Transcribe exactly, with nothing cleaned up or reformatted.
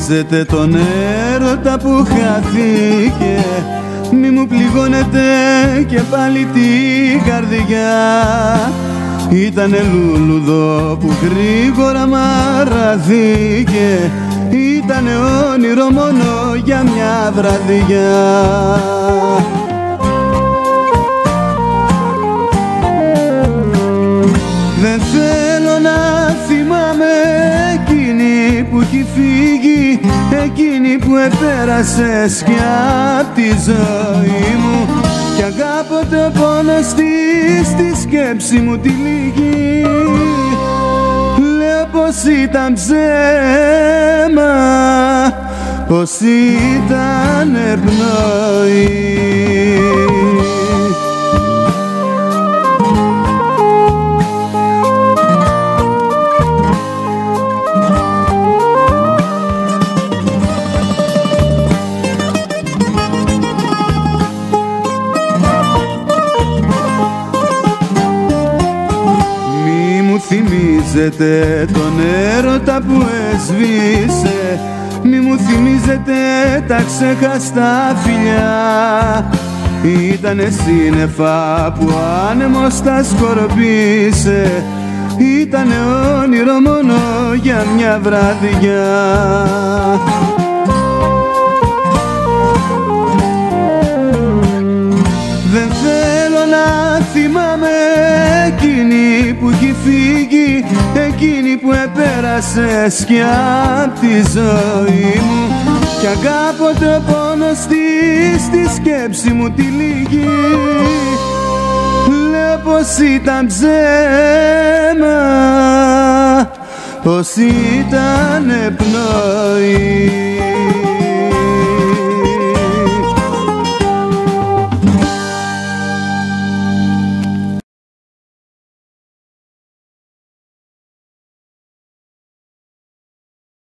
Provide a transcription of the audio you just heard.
θυμίζετε τον έρωτα που χάθηκε, μη μου πληγώνετε και πάλι την καρδιά. Ήτανε λουλουδό που γρήγορα μαραθήκε, ήτανε όνειρο μόνο για μια βραδιά. Δεν θέλω να θυμάμαι εκείνη που έχει φύγει, εκείνη που επέρασες κι απ' τη ζωή μου, κι αγάπω το πόνος της, τη σκέψη μου τη λίγη. Λέω πως ήταν ψέμα, πως ήταν πνοή. Θυμίζετε τον έρωτα που έσβησε, μη μου θυμίζετε τα ξεχαστά φιλιά. Ήτανε σύννεφα που άνεμος τα σκορπίσε, ήτανε όνειρο μόνο για μια βραδιά. Δεν θέλω να θυμάμαι εκείνη που έχει φύγει, εκείνη που επέρασες κι απ' τη ζωή μου, κι αγάπω το πόνος της, τη σκέψη μου τη λίγη. Λέω πως ήταν ψέμα, πως ήταν πνοή.